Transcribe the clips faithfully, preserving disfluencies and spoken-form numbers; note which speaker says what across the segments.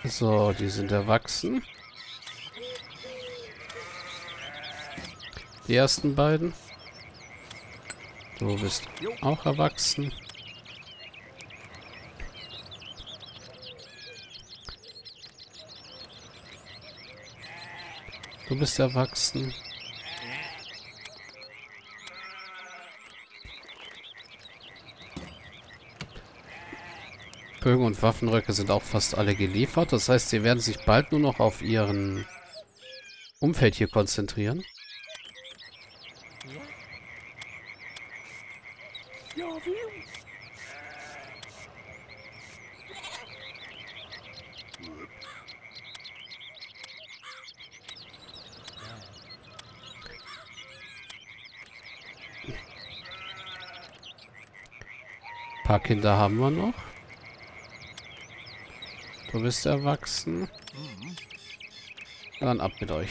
Speaker 1: So, die sind erwachsen. Die ersten beiden. Du bist auch erwachsen. Du bist erwachsen. Bögen und Waffenröcke sind auch fast alle geliefert. Das heißt, sie werden sich bald nur noch auf ihren Umfeld hier konzentrieren. Ein paar Kinder haben wir noch. Du bist erwachsen. Dann ab mit euch.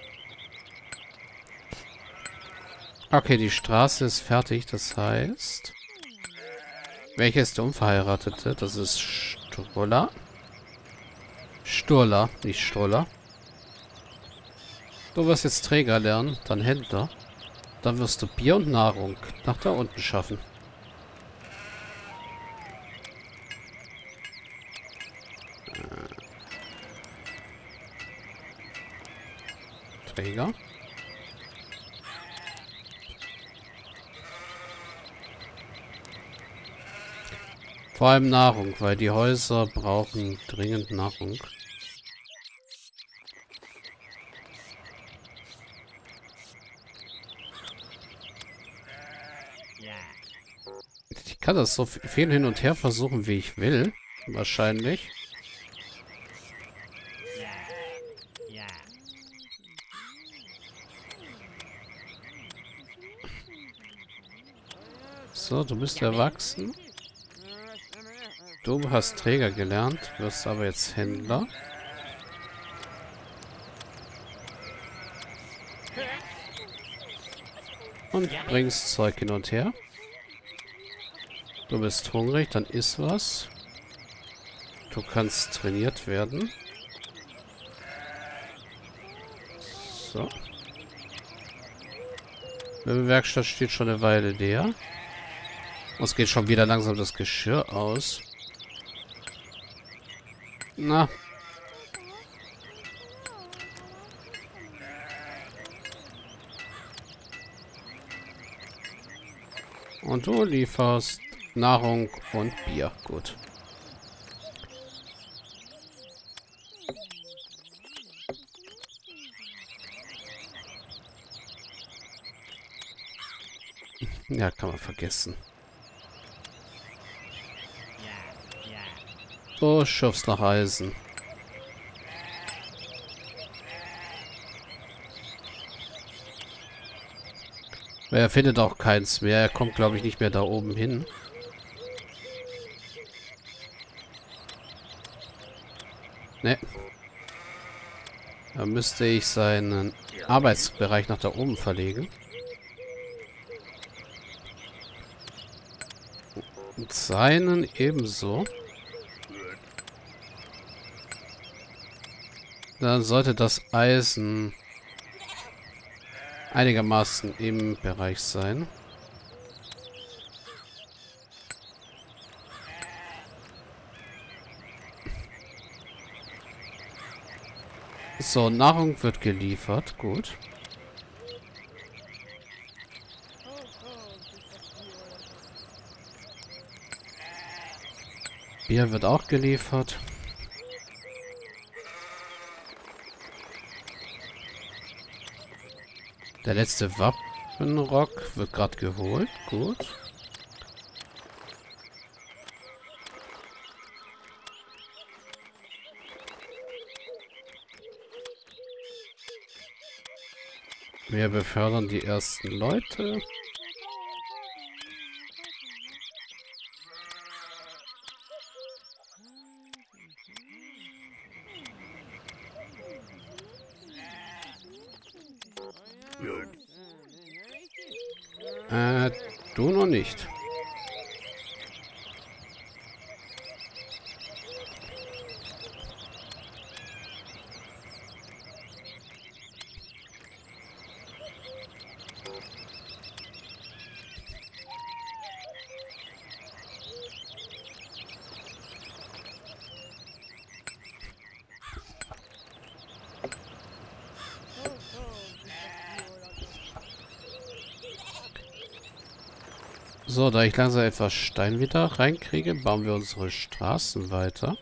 Speaker 1: Okay, die Straße ist fertig. Das heißt... Welcher ist der Unverheiratete? Das ist Sturla. Sturla, nicht Stroller. Du wirst jetzt Träger lernen, dann Händler. Dann wirst du Bier und Nahrung nach da unten schaffen. Träger. Vor allem Nahrung, weil die Häuser brauchen dringend Nahrung. Ich kann das so viel hin und her versuchen, wie ich will. Wahrscheinlich. So, du bist erwachsen. Du hast Träger gelernt, wirst aber jetzt Händler. Und bringst Zeug hin und her. Du bist hungrig, dann iss was. Du kannst trainiert werden. So. Die Werkstatt steht schon eine Weile leer. Uns geht schon wieder langsam das Geschirr aus. Na. Und du lieferst Nahrung und Bier. Gut. Ja, kann man vergessen. Du schaffst nach Eisen. Er findet auch keins mehr. Er kommt, glaube ich, nicht mehr da oben hin. Ne. Da müsste ich seinen Arbeitsbereich nach da oben verlegen. Und seinen ebenso. Dann sollte das Eisen einigermaßen im Bereich sein. So, Nahrung wird geliefert. Gut. Bier wird auch geliefert. Der letzte Wappenrock wird gerade geholt. Gut. Wir befördern die ersten Leute. Äh, du noch nicht. So, da ich langsam etwas Stein wieder reinkriege, bauen wir unsere Straßen weiter.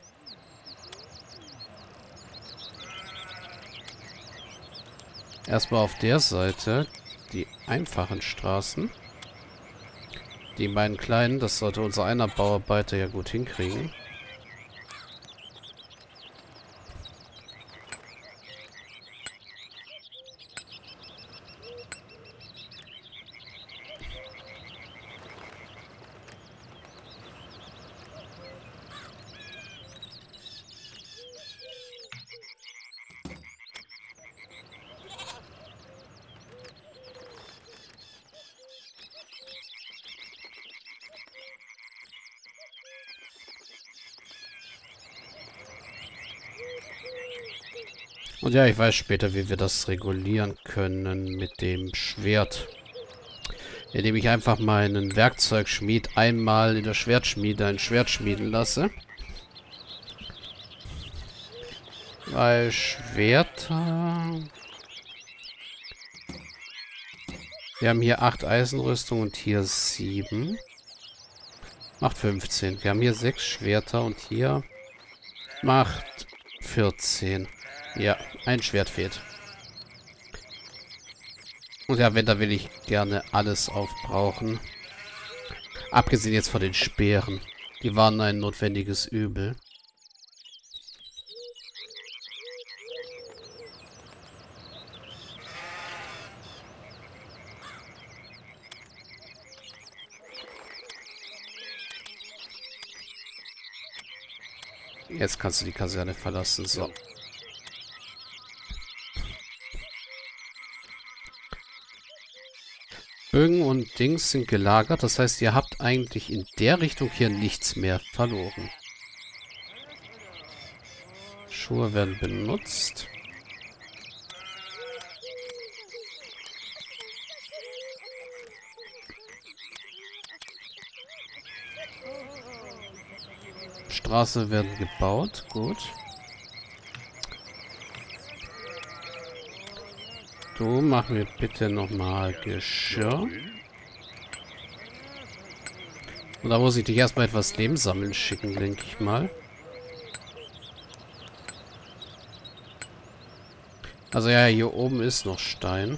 Speaker 1: Erstmal auf der Seite die einfachen Straßen. Die beiden kleinen, das sollte unser einer Bauarbeiter ja gut hinkriegen. Und ja, ich weiß später, wie wir das regulieren können mit dem Schwert. Indem ich einfach meinen Werkzeugschmied einmal in der Schwertschmiede ein Schwert schmieden lasse. Weil Schwerter... Wir haben hier acht Eisenrüstung und hier sieben. Macht fünfzehn. Wir haben hier sechs Schwerter und hier macht vierzehn. Ja, ein Schwert fehlt. Und ja, wenn, da will ich gerne alles aufbrauchen. Abgesehen jetzt von den Speeren. Die waren ein notwendiges Übel. Jetzt kannst du die Kaserne verlassen. So. Bögen und Dings sind gelagert. Das heißt, ihr habt eigentlich in der Richtung hier nichts mehr verloren. Schuhe werden benutzt. Straße werden gebaut. Gut. Du, mach mir bitte nochmal Geschirr. Und da muss ich dich erstmal etwas Leben sammeln schicken, denke ich mal. Also ja, hier oben ist noch Stein.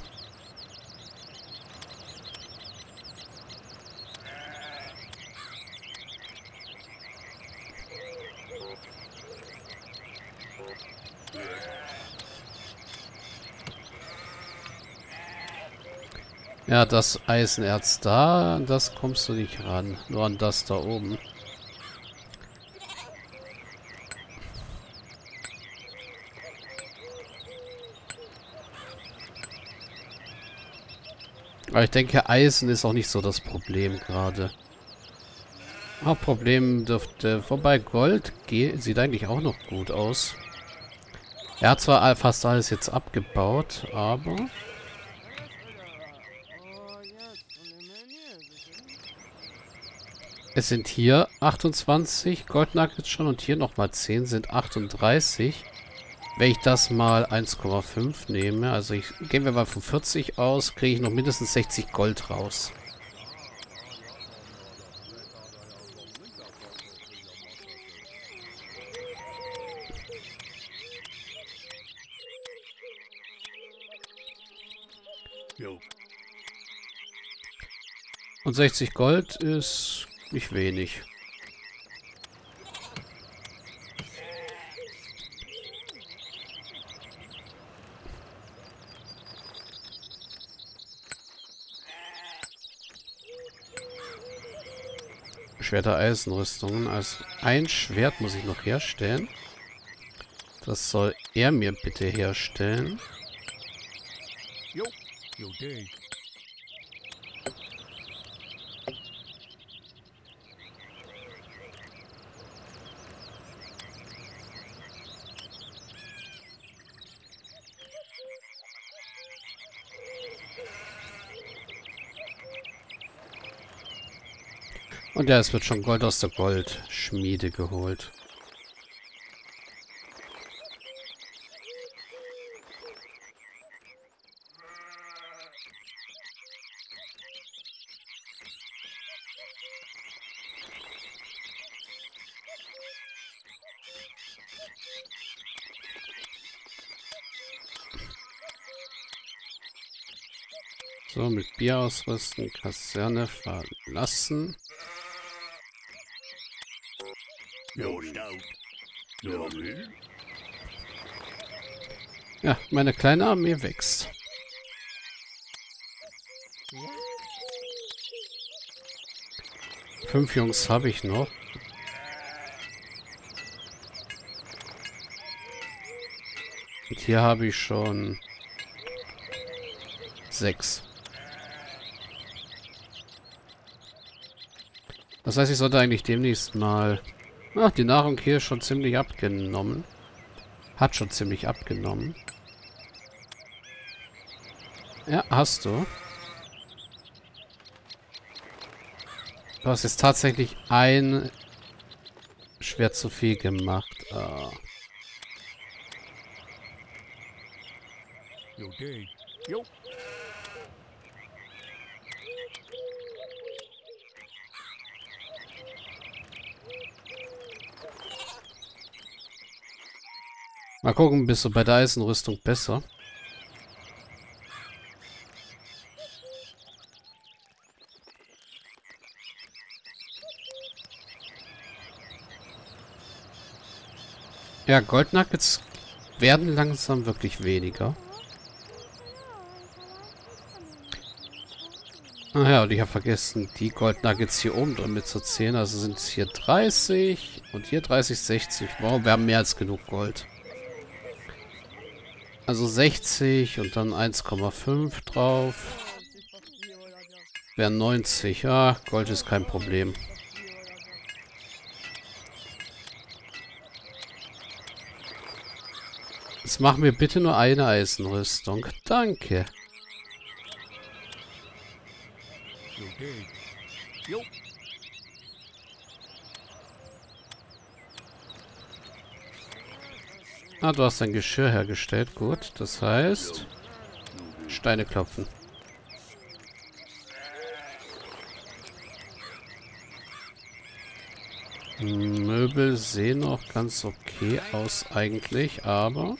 Speaker 1: Ja, das Eisenerz da, an das kommst du nicht ran. Nur an das da oben. Aber ich denke, Eisen ist auch nicht so das Problem gerade. Hauptproblem dürfte vorbei. Gold geht, sieht eigentlich auch noch gut aus. Er hat zwar fast alles jetzt abgebaut, aber... Es sind hier achtundzwanzig Goldnuggets schon und hier nochmal zehn, sind achtunddreißig. Wenn ich das mal eins Komma fünf nehme, also ich gehen wir mal von vierzig aus, kriege ich noch mindestens sechzig Gold raus. Und sechzig Gold ist nicht wenig. Schwerter, Eisenrüstungen. Also ein Schwert muss ich noch herstellen. Das soll er mir bitte herstellen.
Speaker 2: Yo, yo, day.
Speaker 1: Und ja, es wird schon Gold aus der Goldschmiede geholt. So, mit Bier ausrüsten, Kaserne verlassen. Ja, meine kleine Armee wächst. Fünf Jungs habe ich noch. Und hier habe ich schon sechs. Das heißt, ich sollte eigentlich demnächst mal... Ach, die Nahrung hier ist schon ziemlich abgenommen. Hat schon ziemlich abgenommen. Ja, hast du. Du hast jetzt tatsächlich ein Schwert zu viel gemacht. Ah.
Speaker 2: Okay. Jo.
Speaker 1: Mal gucken, bist du bei der Eisenrüstung besser? Ja, Goldnuggets werden langsam wirklich weniger. Ach ja, und ich habe vergessen, die Goldnuggets hier oben drin mitzuzählen. Also sind es hier dreißig und hier dreißig, sechzig. Wow, wir haben mehr als genug Gold. Also sechzig und dann eins Komma fünf drauf. Wären neunzig. Ja, Gold ist kein Problem. Jetzt machen wir bitte nur eine Eisenrüstung. Danke.
Speaker 2: Okay. Jo.
Speaker 1: Ah, du hast dein Geschirr hergestellt. Gut, das heißt... Steine klopfen. Möbel sehen noch ganz okay aus eigentlich, aber...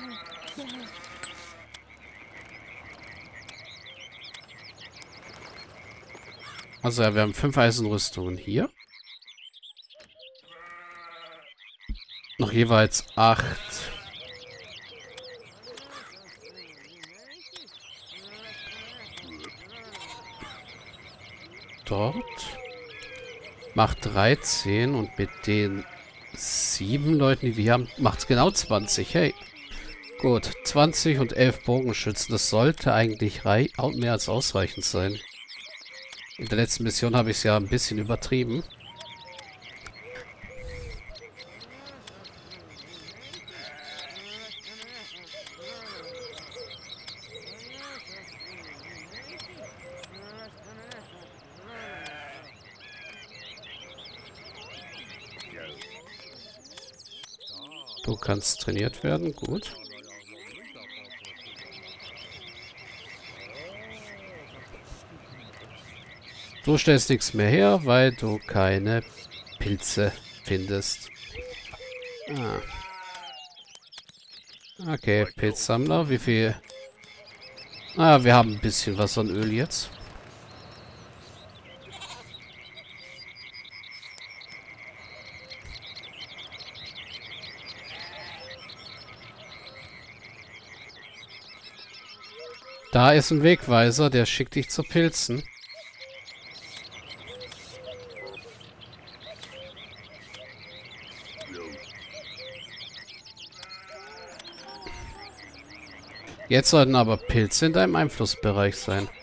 Speaker 1: Also ja, wir haben fünf Eisenrüstungen hier. Noch jeweils acht. Dort. Macht dreizehn und mit den sieben Leuten, die wir haben, macht es genau zwanzig. Hey. Gut, zwanzig und elf Bogenschützen. Das sollte eigentlich rei- mehr als ausreichend sein. In der letzten Mission habe ich es ja ein bisschen übertrieben. Du kannst trainiert werden, gut. Du stellst nichts mehr her, weil du keine Pilze findest. Ah. Okay, Pilzsammler, wie viel? Ah, wir haben ein bisschen was an Öl jetzt. Da ist ein Wegweiser, der schickt dich zu Pilzen. Jetzt sollten aber Pilze in deinem Einflussbereich sein.